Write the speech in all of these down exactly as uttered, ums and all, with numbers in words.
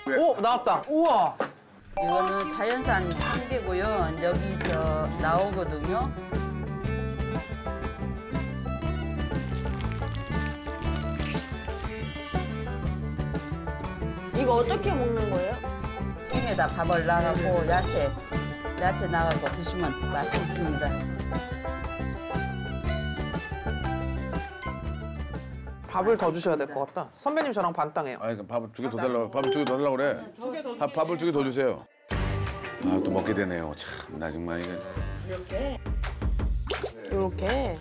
오, 나왔다. 우와. 이거는 자연산 한개고요. 여기서 나오거든요. 이거 어떻게 먹는 거예요? 김에다 밥을 나가고 야채, 야채 나가고 드시면 맛이 있습니다. 밥을 더 주셔야 될 것 같다. 선배님 저랑 반땅해요. 아니, 밥을 두 개 더 달라고, 밥을 두 개 더 달라고 그래. 밥, 밥을 두 개 더 주세요. 아, 또 먹게 되네요. 참, 나 정말 이게. 이렇게. 이렇게.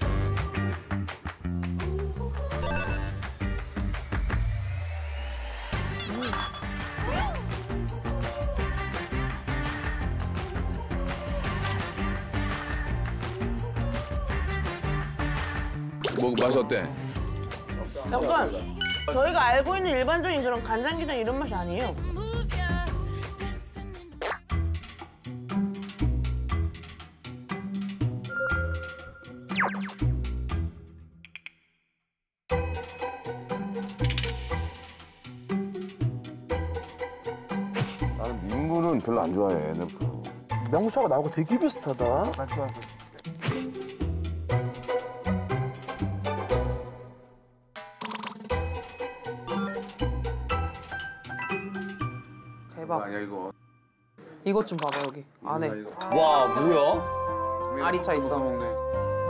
뭐, 맛이 어때? 약간 저희가 알고 있는 일반적인 그런 간장게장 이런 맛이 아니에요. 나는 민물은 별로 안 좋아해, 옛날부터. 명수하고 나하고 되게 비슷하다. 대박. 아니야, 이거. 이것 좀 봐봐, 여기. 안에. 와, 뭐야? 알이 차 있어. 먹네.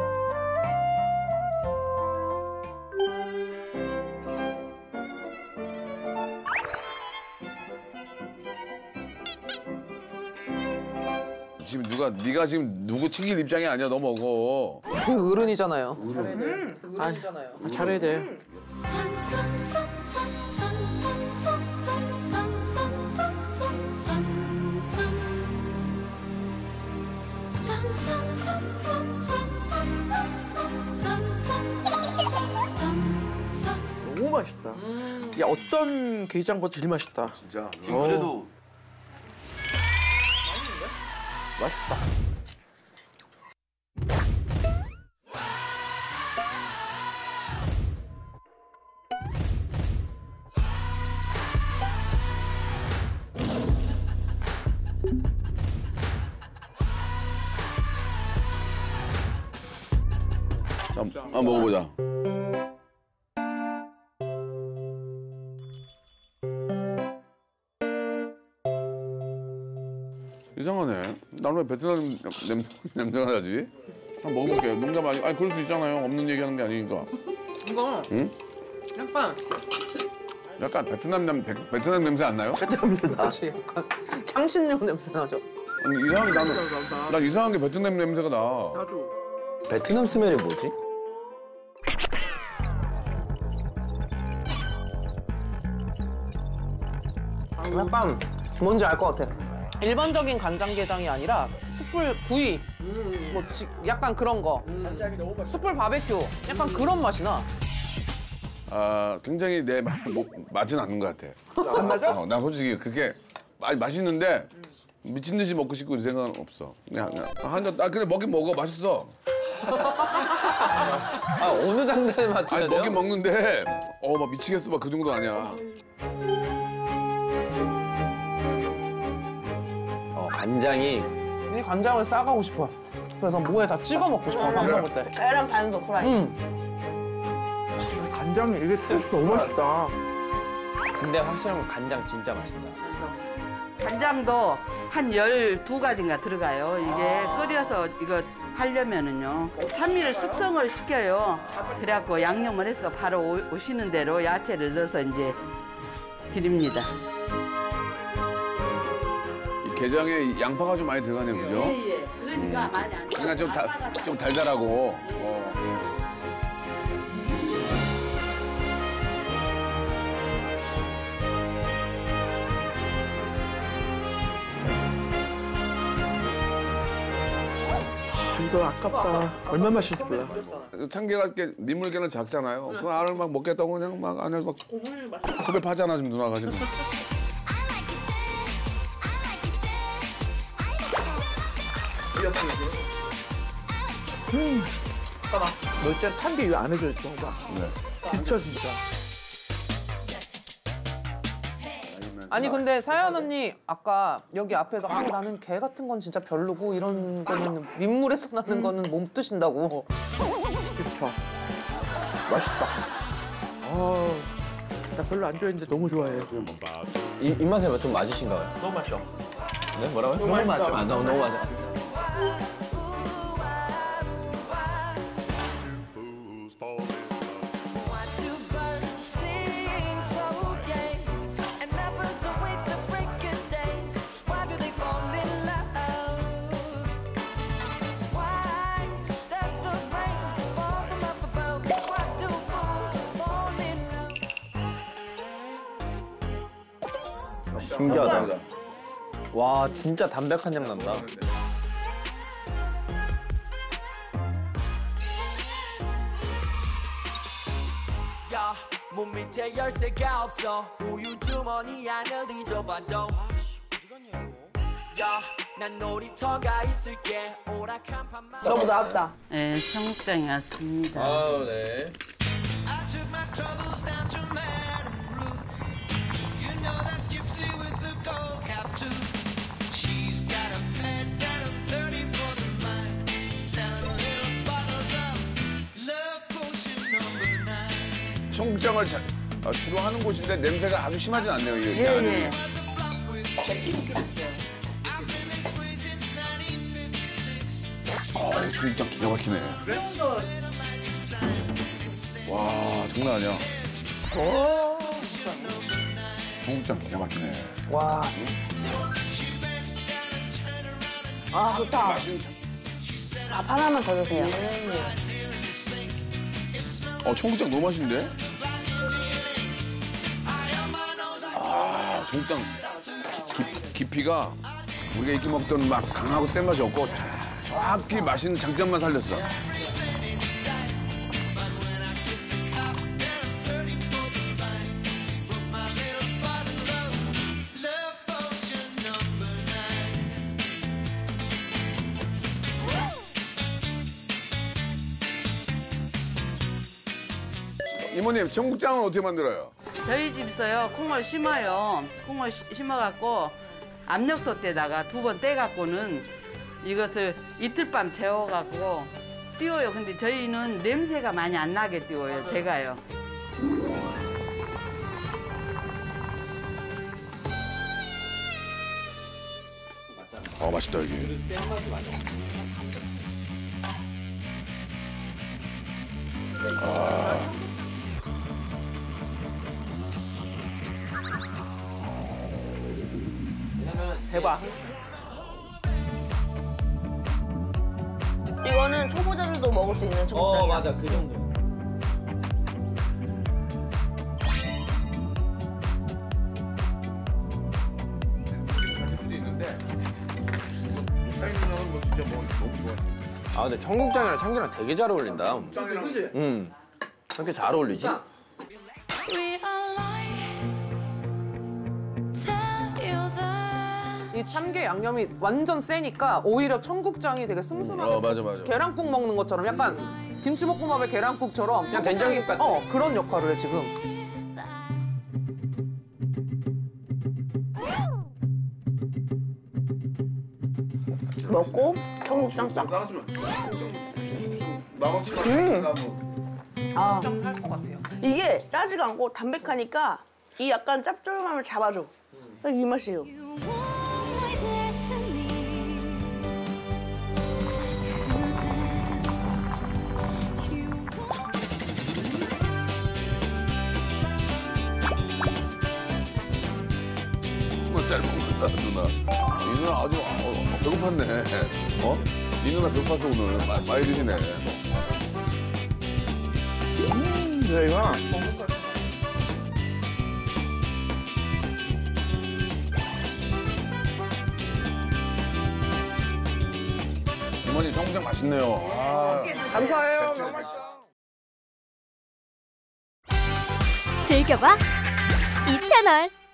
지금 누가 네가 지금 누구 챙길 입장이 아니야. 너 먹어. 그 어른이잖아요. 음, 그 어른이잖아요. 아, 잘해야 돼. 너무 맛있다. 음. 야, 어떤 게장보다 제일 맛있다. 진짜. 지금 그래도 맛있다. 자, 한번 먹어보자. 이상하네. 나는 왜 베트남 냄, 냄새가 나지? 한번 먹어볼게요. 농담 아니, 아니 그럴 수 있잖아요. 없는 얘기하는 게 아니니까. 이거 응? 약간 약간 베트남 냄 베, 베트남 냄새 안 나요? 그렇지. 약간 향신료 냄새 나죠. 아니 이상하게 나는 난 이상한 게 베트남 냄새가 나. 나도. 베트남 스멜이 뭐지? 약간 뭔지 알 것 같아. 일반적인 간장게장이 아니라 숯불 구이, 뭐 지, 약간 그런 거. 숯불 바베큐, 약간 그런 맛이 나. 아 굉장히 내 마, 뭐, 맞진 않는 것 같아. 안 맞아? 어, 난 솔직히 그렇게 마, 맛있는데 미친 듯이 먹고 싶고 이 생각은 없어. 그냥, 그냥 한 잔, 아 근데 먹긴 먹어 맛있어. 아, 어느 장단에 맞춰야 아니 돼요? 먹긴 먹는데 어 막 미치겠어 막 그 정도 아니야. 어, 간장이 이 간장을 싸가고 싶어. 그래서 뭐에 다 찍어 먹고 싶어, 밥 먹을 때. 계란 반도 프라이. 응. 간장이 이게 소스 너무 맛있다. 근데 확실한 건 간장 진짜 맛있다. 간장도 한 열두 가지인가 들어가요. 이게 끓여서 이거 하려면은요. 삼 일 숙성을 시켜요. 그래갖고 양념을 해서 바로 오, 오시는 대로 야채를 넣어서 이제 드립니다. 이 게장에 양파가 좀 많이 들어가네요, 그죠? 예, 예. 그러니까 많이 안 그러니까 좀, 다, 좀 달달하고. 어. 이거 아깝다. 얼마 맛있을지 몰라. 참깨가 이렇게 민물개는 작잖아요. 그 알을 막 먹겠다고 그냥 막 안에 막 컵에 파잖아 지금 누나가 지금. 음. 너 진짜 참깨 이거 안 해줘, 봐. 네. 미쳐, 진짜. 아니면 아니 근데 사연 언니 아까 여기 앞에서 아, 나는 게 같은 건 진짜 별로고 이런 거는 민물에서 나는 거는 몸 뜨신다고. 그쵸. 맛있다. 아, 나 별로 안 좋아했는데 너무 좋아해. 이, 입맛에 좀 맞으신가 봐요. 너무 맛있어. 네? 뭐라고요? 너무 맛있어. 아, 너무, 너무 맞아. 신기하다. 와, 진짜 담백한 향 난다. 야, 몸 밑에 열쇠가 없어. 우유 주머니 안을 뒤져봐도. 야, 난 놀이터가 있을게. 오락한 판만. 너무 나왔다. 네, 청국장이 왔습니다. 아, 네. I took my troubles down to Madame Rue. You know that gypsy with the gold cap too. She's got a pet and a thirty for the mind. Selling little bottles of love potion number nine. 청국장을 자, 아, 주로 하는 곳인데 냄새가 아주 심하진 않네요. 이, 이 예, 안에. 예. Was a flop with I've been this way since nineteen fifty-six. 아, 청국장 기가 막히네. 와, 장난 아니야. 청국장 기가 막히네. 와. 아 좋다. 맛있는 청... 밥 하나만 더 주세요. 어, 청국장 너무 맛있는데? 아, 청국장 깊, 깊이가 우리가 이렇게 먹던 막 강하고 센 맛이 없고 정확히 맛있는 장점만 살렸어. 이모님, 청국장은 어떻게 만들어요? 저희 집에서요, 콩을 심어요. 콩을 시- 심어갖고 압력솥에다가 두 번 떼갖고는 이것을 이틀 밤 재워갖고 띄워요. 근데 저희는 냄새가 많이 안 나게 띄워요, 제가요. 어, 맛있다, 여기. 대박. 이거는 초보자들도 먹을 수 있는 어, 청국장이야. 맞아. 그 정도. 사인 누나는 뭐 진짜 뭐 너무 좋아. 아, 근데 청국장이랑 참기랑 되게 잘 어울린다. 그지? 음. 이렇게 잘 어울리지? 이 참깨 양념이 완전 세니까 오히려 청국장이 되게 슴슴하게 어, 맞아, 맞아. 계란국 먹는 것처럼 약간 김치볶음밥의 계란국처럼 그냥 된장국 같아. 어 그런 역할을 해 지금. 먹고 청국장 딱. 싸웠으면 마법치가 음. 아 할것 같아요. 이게 짜지가 않고 담백하니까 이 약간 짭조름함을 잡아줘. 딱 이 맛이에요. 정말 잘 먹는다, 누나. 이 누나 아주 어, 배고팠네. 어? 이 누나 배고팠어, 오늘. 마, 많이 드시네. 저희가 이모님, 청국장 맛있네요. 아. 감사해요. 즐겨봐 이 채널.